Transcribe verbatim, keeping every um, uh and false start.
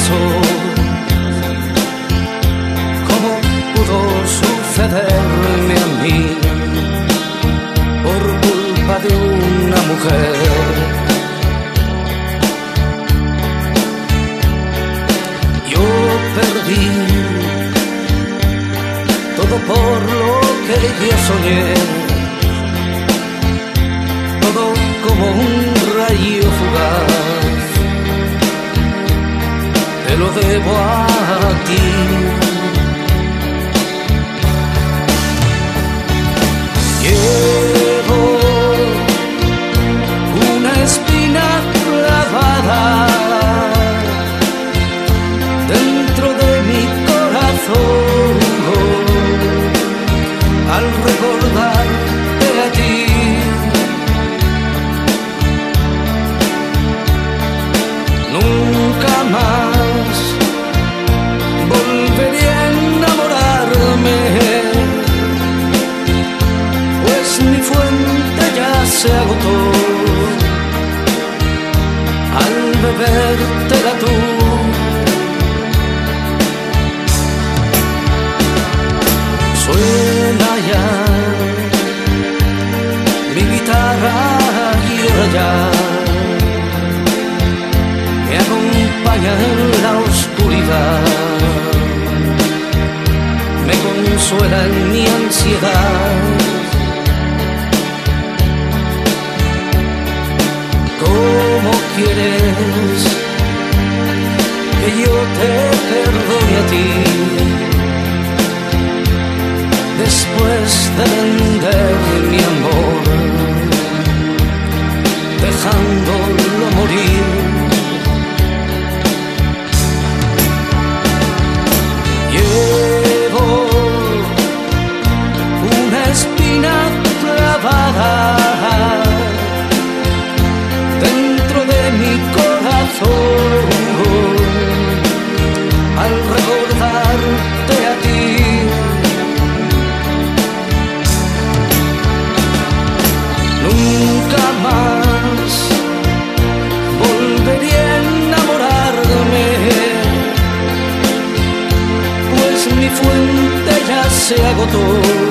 pasó? ¿Cómo pudo sucederme a mí por culpa de una mujer? Yo perdí todo por lo que yo soñé, todo como un rayo fugaz, te lo debo a ti. Llevo una espina clavada dentro de mi corazón al recordarte a ti. Nunca más volveré a enamorarme, pues mi fuente ya se agotó al bebértela tú. Suena ya mi guitarra y ahora ya me acompaña en la oscuridad, me consuela en mi ansiedad. ¿Cómo quieres que yo te perdone a ti después de vender mi amor, dejándolo morir? Llevo una espina clavada dentro de mi corazón al recordarte a ti. Nunca más volveré a enamorarme, pues mi fuente ya se agotó